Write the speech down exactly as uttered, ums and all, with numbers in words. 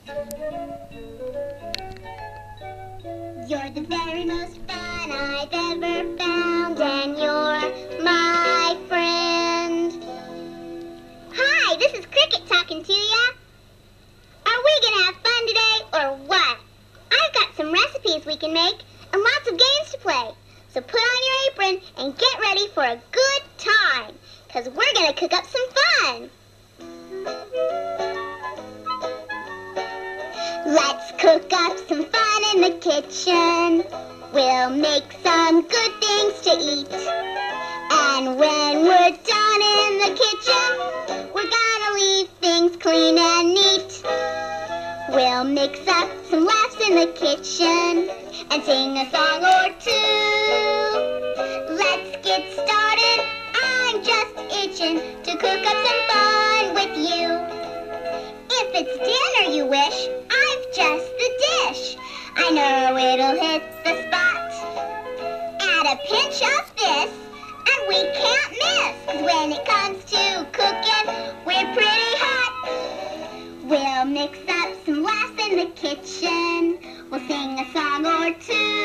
You're the very most fun I've ever found, and you're my friend. Hi, this is Cricket talking to ya. Are we gonna have fun today, or what? I've got some recipes we can make, and lots of games to play. So put on your apron and get ready for a good time, because we're gonna cook up some fun. Let's cook up some fun in the kitchen. We'll make some good things to eat. And when we're done in the kitchen, we're gonna leave things clean and neat. We'll mix up some laughs in the kitchen and sing a song or two. Let's get started. I'm just itching to cook up some fun with you. If it's dinner you wish, I've just the dish. I know it'll hit the spot. Add a pinch of this, and we can't miss. 'Cause when it comes to cooking, we're pretty hot. We'll mix up some laughs in the kitchen. We'll sing a song or two.